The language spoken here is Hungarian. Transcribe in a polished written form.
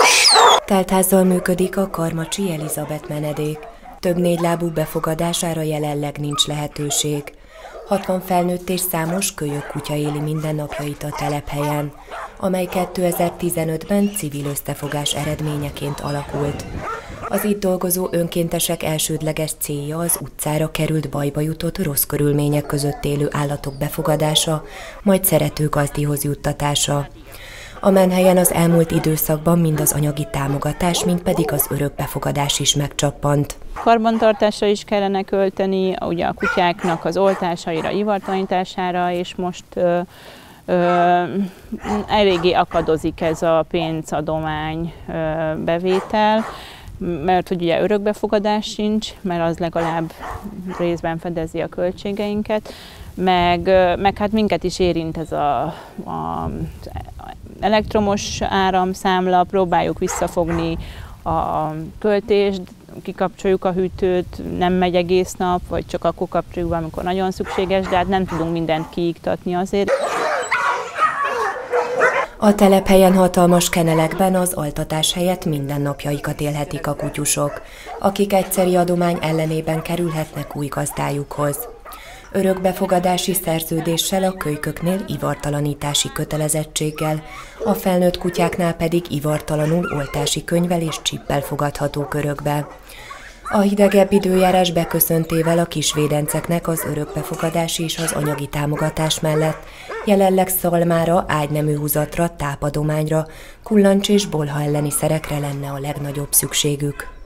Teltházzal működik a Karmacsi Elizabeth menedék. Több négylábú befogadására jelenleg nincs lehetőség. 60 felnőtt és számos kölyök kutya éli mindennapjait a telephelyen, amely 2015-ben civil összefogás eredményeként alakult. Az itt dolgozó önkéntesek elsődleges célja az utcára került bajba jutott rossz körülmények között élő állatok befogadása, majd szerető gazdihoz juttatása. A menhelyen az elmúlt időszakban mind az anyagi támogatás, mind pedig az örökbefogadás is megcsappant. Karbantartásra is kellene költeni, ugye a kutyáknak az oltásaira, ivartalanítására, és most eléggé akadozik ez a pénzadomány bevétel, mert hogy ugye örökbefogadás sincs, mert az legalább részben fedezi a költségeinket, meg hát minket is érint ez a elektromos áramszámla, próbáljuk visszafogni a költést, kikapcsoljuk a hűtőt, nem megy egész nap, vagy csak akkor kapcsoljuk be, amikor nagyon szükséges, de hát nem tudunk mindent kiiktatni azért. A telephelyen hatalmas kenelekben az altatás helyett mindennapjaikat élhetik a kutyusok, akik egyszeri adomány ellenében kerülhetnek új gazdájukhoz. Örökbefogadási szerződéssel a kölyköknél ivartalanítási kötelezettséggel, a felnőtt kutyáknál pedig ivartalanul oltási könyvvel és csippel fogadhatók örökbe. A hidegebb időjárás beköszöntével a kisvédenceknek az örökbefogadási és az anyagi támogatás mellett jelenleg szalmára, ágyneműhúzatra, tápadományra, kullancs és bolha elleni szerekre lenne a legnagyobb szükségük.